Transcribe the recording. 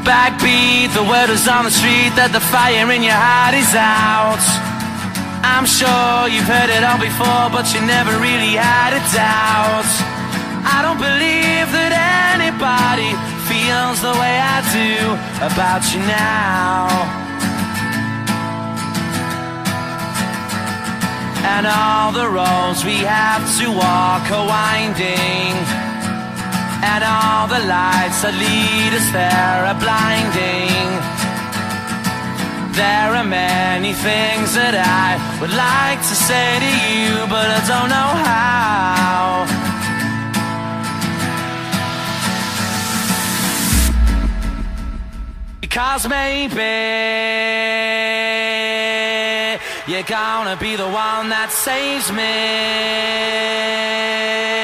backbeat, the word is on the street that the fire in your heart is out. I'm sure you've heard it all before, but you never really had a doubt. I don't believe that anybody feels the way I do about you now. And all the roads we have to walk are winding, and all the lights that lead us there are blinding. There are many things that I would like to say to you, but I don't know how. Because maybe you're gonna be the one that saves me.